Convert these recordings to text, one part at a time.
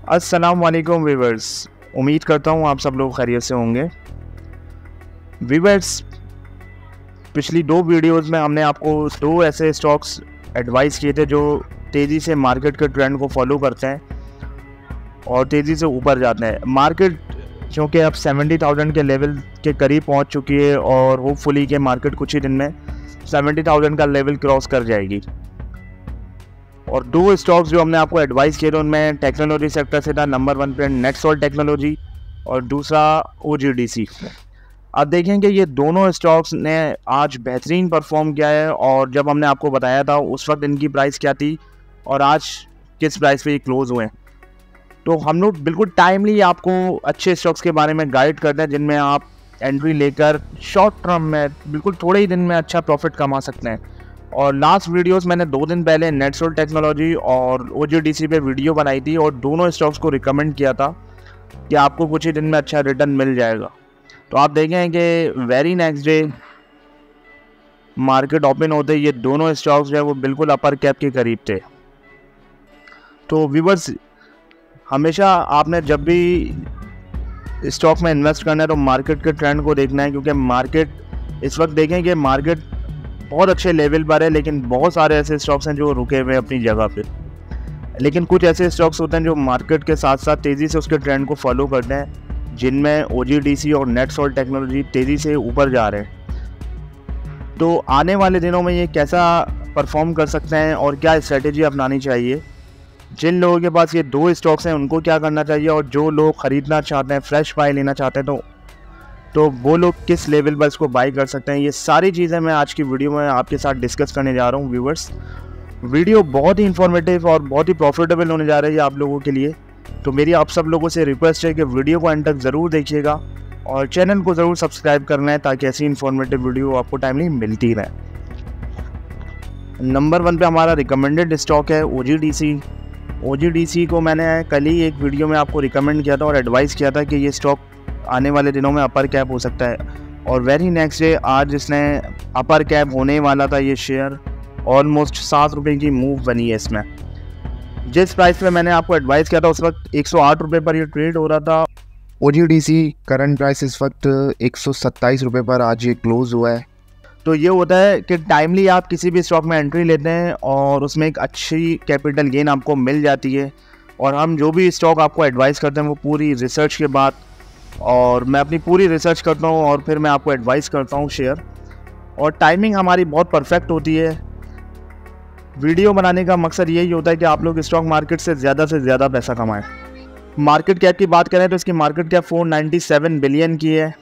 अस्सलाम वालेकुम व्यूवर्स, उम्मीद करता हूँ आप सब लोग खैरियत से होंगे। व्यूवर्स, पिछली 2 वीडियोस में हमने आपको 2 ऐसे स्टॉक्स एडवाइस किए थे जो तेज़ी से मार्केट के ट्रेंड को फॉलो करते हैं और तेज़ी से ऊपर जाते हैं। मार्केट क्योंकि अब 70,000 के लेवल के करीब पहुंच चुकी है और होपफुली कि मार्केट कुछ ही दिन में 70,000 का लेवल क्रॉस कर जाएगी। और 2 स्टॉक्स जो हमने आपको एडवाइस किए थे उनमें टेक्नोलॉजी सेक्टर से था नंबर 1 पे नेटसॉल्ट टेक्नोलॉजी और दूसरा OGDC। अब देखें कि ये दोनों स्टॉक्स ने आज बेहतरीन परफॉर्म किया है और जब हमने आपको बताया था उस वक्त इनकी प्राइस क्या थी और आज किस प्राइस पे ये क्लोज हुए हैं। तो हम लोग बिल्कुल टाइमली आपको अच्छे स्टॉक्स के बारे में गाइड करते हैं जिनमें आप एंट्री लेकर शॉर्ट टर्म में बिल्कुल थोड़े ही दिन में अच्छा प्रॉफिट कमा सकते हैं। और लास्ट वीडियोस मैंने 2 दिन पहले नेटसॉल्ट टेक्नोलॉजी और OGDC पे वीडियो बनाई थी और दोनों स्टॉक्स को रिकमेंड किया था कि आपको कुछ ही दिन में अच्छा रिटर्न मिल जाएगा। तो आप देखें कि very next day market open होते ये दोनों स्टॉक्स जो है वो बिल्कुल अपर कैप के करीब थे। तो व्यूअर्स, हमेशा आपने जब भी स्टॉक में इन्वेस्ट करना है तो मार्केट के ट्रेंड को देखना है, क्योंकि मार्केट इस वक्त देखें कि मार्केट बहुत अच्छे लेवल पर है, लेकिन बहुत सारे ऐसे स्टॉक्स हैं जो रुके हुए हैं अपनी जगह पे। लेकिन कुछ ऐसे स्टॉक्स होते हैं जो मार्केट के साथ साथ तेज़ी से उसके ट्रेंड को फॉलो करते हैं, जिनमें OGDC और नेटसॉल्ट टेक्नोलॉजी तेज़ी से ऊपर जा रहे हैं। तो आने वाले दिनों में ये कैसा परफॉर्म कर सकते हैं और क्या स्ट्रेटेजी अपनानी चाहिए, जिन लोगों के पास ये 2 स्टॉक्स हैं उनको क्या करना चाहिए, और जो लोग ख़रीदना चाहते हैं, फ्रेश बाय लेना चाहते हैं तो वो लोग किस लेवल पर इसको बाई कर सकते हैं, ये सारी चीज़ें मैं आज की वीडियो में आपके साथ डिस्कस करने जा रहा हूँ। व्यूवर्स, वीडियो बहुत ही इन्फॉर्मेटिव और बहुत ही प्रॉफिटेबल होने जा रही है आप लोगों के लिए। तो मेरी आप सब लोगों से रिक्वेस्ट है कि वीडियो को एंड तक ज़रूर देखिएगा और चैनल को ज़रूर सब्सक्राइब करना है ताकि ऐसी इन्फॉर्मेटिव वीडियो आपको टाइमली मिलती रहे। नंबर 1 पे हमारा रिकमेंडेड स्टॉक है OGDC। OGDC को मैंने कल ही एक वीडियो में आपको रिकमेंड किया था और एडवाइस किया था कि ये स्टॉक आने वाले दिनों में अपर कैप हो सकता है, और वेरी नेक्स्ट डे आज इसने अपर कैप होने वाला था। ये शेयर ऑलमोस्ट 7 रुपये की मूव बनी है इसमें। जिस प्राइस पे मैंने आपको एडवाइस किया था उस वक्त 108 रुपये पर ये ट्रेड हो रहा था। OGDC करंट प्राइस इस वक्त 127 रुपये पर आज ये क्लोज हुआ है। तो ये होता है कि टाइमली आप किसी भी स्टॉक में एंट्री लेते हैं और उसमें एक अच्छी कैपिटल गेन आपको मिल जाती है। और हम जो भी स्टॉक आपको एडवाइस करते हैं वो पूरी रिसर्च के बाद, और मैं अपनी पूरी रिसर्च करता हूँ और फिर मैं आपको एडवाइस करता हूँ शेयर, और टाइमिंग हमारी बहुत परफेक्ट होती है। वीडियो बनाने का मकसद यही होता है कि आप लोग स्टॉक मार्केट से ज़्यादा पैसा कमाएं। मार्केट कैप की बात करें तो इसकी मार्केट कैप 497 बिलियन की है।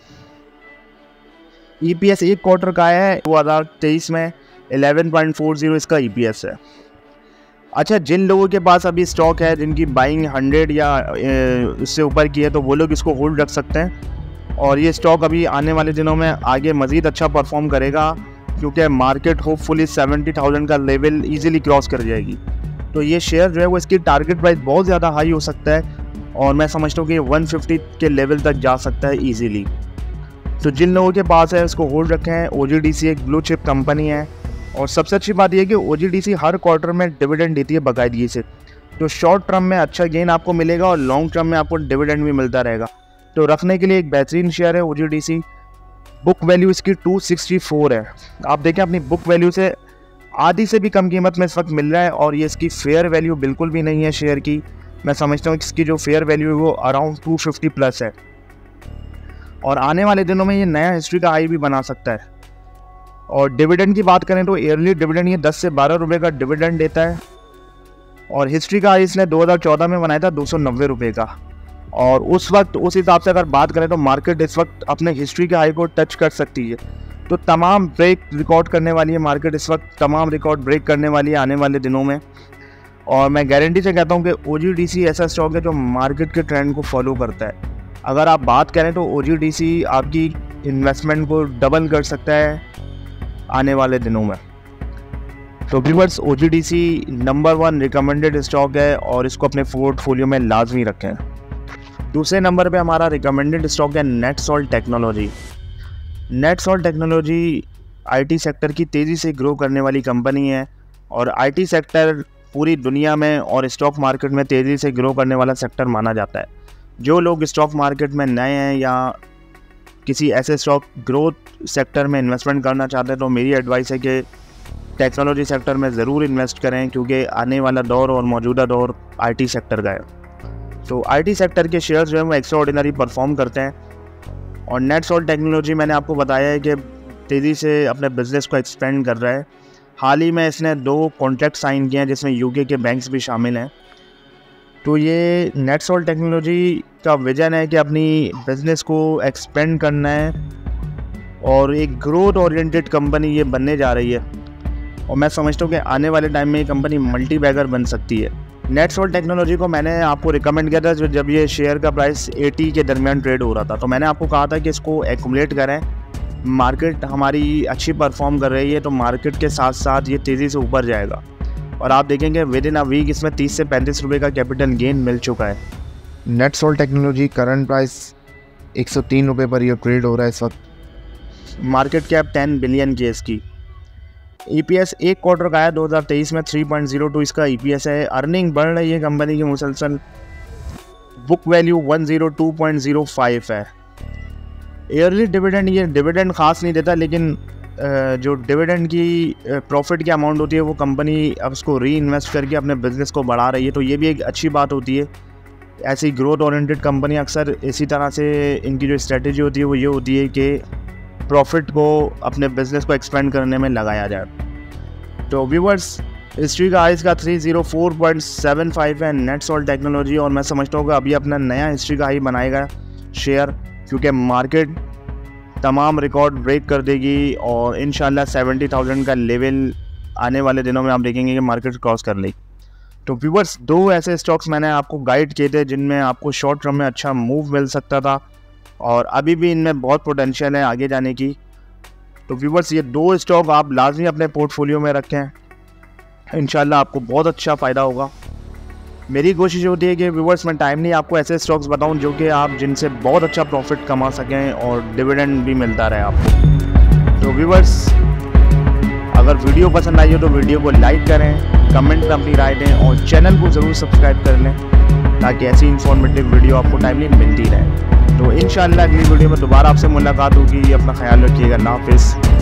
EPS 1 क्वार्टर का है 2023 में 11.40 इसका EPS है। अच्छा, जिन लोगों के पास अभी स्टॉक है जिनकी बाइंग 100 या इससे ऊपर की है तो वो लोग इसको होल्ड रख सकते हैं, और ये स्टॉक अभी आने वाले दिनों में आगे मज़ीद अच्छा परफॉर्म करेगा, क्योंकि मार्केट होपफुली 70,000 का लेवल इजीली क्रॉस कर जाएगी। तो ये शेयर जो है वो इसकी टारगेट प्राइस बहुत ज़्यादा हाई हो सकता है और मैं समझता हूँ कि 150 के लेवल तक जा सकता है ईजीली। तो जिन लोगों के पास है उसको होल्ड रखें। OGDC एक ब्लू चिप कंपनी है, और सबसे अच्छी बात यह है कि OGDC हर क्वार्टर में डिविडेंड देती है बाकायदगी से। तो शॉर्ट टर्म में अच्छा गेन आपको मिलेगा और लॉन्ग टर्म में आपको डिविडेंड भी मिलता रहेगा। तो रखने के लिए एक बेहतरीन शेयर है OGDC। बुक वैल्यू इसकी 264 है। आप देखें अपनी बुक वैल्यू से आधी से भी कम कीमत में इस वक्त मिल रहा है, और ये इसकी फेयर वैल्यू बिल्कुल भी नहीं है शेयर की। मैं समझता हूँ कि इसकी जो फेयर वैल्यू है वो अराउंड 250 प्लस है, और आने वाले दिनों में ये नया हिस्ट्री का हाई भी बना सकता है। और डिविडेंड की बात करें तो ईयरली डिविडेंड ये 10 से 12 रुपये का डिविडेंड देता है, और हिस्ट्री का हाई इसने 2014 में बनाया था 290 रुपये का। और उस वक्त उस हिसाब से अगर बात करें तो मार्केट इस वक्त अपने हिस्ट्री के हाई को टच कर सकती है। तो तमाम ब्रेक रिकॉर्ड करने वाली है मार्केट इस वक्त, तमाम रिकॉर्ड ब्रेक करने वाली है आने वाले दिनों में। और मैं गारंटी से कहता हूँ कि OGDC ऐसा स्टॉक है जो मार्केट के ट्रेंड को फॉलो करता है। अगर आप बात करें तो OGDC आपकी इन्वेस्टमेंट को डबल कर सकता है आने वाले दिनों में। तो viewers, OGDC number 1 recommended stock है और इसको अपने पोर्टफोलियो में लाजमी रखें। दूसरे नंबर पे हमारा रिकमेंडेड स्टॉक है Netsol technology. Netsol technology IT sector की तेज़ी से ग्रो करने वाली कंपनी है, और IT सेक्टर पूरी दुनिया में और स्टॉक मार्केट में तेज़ी से ग्रो करने वाला सेक्टर माना जाता है। जो लोग स्टॉक मार्केट में नए हैं या किसी ऐसे स्टॉक ग्रोथ सेक्टर में इन्वेस्टमेंट करना चाहते हैं तो मेरी एडवाइस है कि टेक्नोलॉजी सेक्टर में ज़रूर इन्वेस्ट करें, क्योंकि आने वाला दौर और मौजूदा दौर आईटी सेक्टर का है। तो आईटी सेक्टर के शेयर्स जो है वो एक्स्ट्राऑर्डिनरी परफॉर्म करते हैं। और नेटसॉल्ट टेक्नोलॉजी मैंने आपको बताया है कि तेज़ी से अपने बिज़नेस को एक्सपेंड कर रहा है। हाल ही में इसने 2 कॉन्ट्रैक्ट साइन किए हैं जिसमें यूके के बैंक्स भी शामिल हैं। तो ये नेटसॉल्ट टेक्नोलॉजी का विजन है कि अपनी बिज़नेस को एक्सपेंड करना है और एक ग्रोथ ओरिएंटेड कंपनी ये बनने जा रही है। और मैं समझता हूँ कि आने वाले टाइम में ये कंपनी मल्टी बैगर बन सकती है। नेटसॉल्ट टेक्नोलॉजी को मैंने आपको रिकमेंड किया था जब ये शेयर का प्राइस 80 के दरमियान ट्रेड हो रहा था। तो मैंने आपको कहा था कि इसको एक्यूमुलेट करें, मार्केट हमारी अच्छी परफॉर्म कर रही है तो मार्केट के साथ साथ ये तेज़ी से ऊपर जाएगा। और आप देखेंगे विद इन अ वीक इसमें 30 से 35 रुपये का कैपिटल गेन मिल चुका है। नेटसॉल्ट टेक्नोलॉजी करंट प्राइस 103 रुपये पर ये ट्रेड हो रहा है इस वक्त। मार्केट कैप 10 बिलियन की इसकी। EPS 1 क्वार्टर का है 2023 में 3.02 इसका EPS है। अर्निंग बढ़ रही है कंपनी की मुसलसल। बुक वैल्यू 102.05 है। ईयरली डिविडेंड, ये डिविडेंड ख़ास नहीं देता, लेकिन जो डिविडेंड की प्रॉफिट की अमाउंट होती है वो कंपनी अब उसको री इन्वेस्ट करके अपने बिज़नेस को बढ़ा रही है। तो ये भी एक अच्छी बात होती है। ऐसी ग्रोथ ओरिएंटेड कंपनी अक्सर इसी तरह से इनकी जो स्ट्रेटजी होती है वो ये होती है कि प्रॉफिट को अपने बिज़नेस को एक्सपेंड करने में लगाया जाए। तो व्यूअर्स, हिस्ट्री का हाई इसका 304.75 है नेटसॉल्ट टेक्नोलॉजी। और मैं समझता हूँ कि अभी अपना नया हिस्ट्री का हाई बनाएगा शेयर, क्योंकि मार्केट तमाम रिकॉर्ड ब्रेक कर देगी और इंशाल्लाह 70,000 का लेवल आने वाले दिनों में आप देखेंगे कि मार्केट क्रॉस कर लेगी। तो व्यूअर्स, 2 ऐसे स्टॉक्स मैंने आपको गाइड किए थे जिनमें आपको शॉर्ट टर्म में अच्छा मूव मिल सकता था और अभी भी इनमें बहुत पोटेंशियल है आगे जाने की। तो व्यूअर्स, ये 2 स्टॉक आप लाजमी अपने पोर्टफोलियो में रखें, इंशाल्लाह आपको बहुत अच्छा फ़ायदा होगा। मेरी कोशिश होती है कि व्यूअर्स मैं टाइम नहीं आपको ऐसे स्टॉक्स बताऊं जो कि आप जिनसे बहुत अच्छा प्रॉफिट कमा सकें और डिविडेंड भी मिलता रहे आपको। तो व्यूअर्स, अगर वीडियो पसंद आई हो तो वीडियो को लाइक करें, कमेंट में अपनी राय दें और चैनल को ज़रूर सब्सक्राइब कर लें ताकि ऐसी इन्फॉर्मेटिव वीडियो आपको टाइमली मिलती रहे। तो इंशाल्लाह अगली वीडियो में दोबारा आपसे मुलाकात होगी। अपना ख्याल रखिएगा। अल्लाह हाफ़िज़।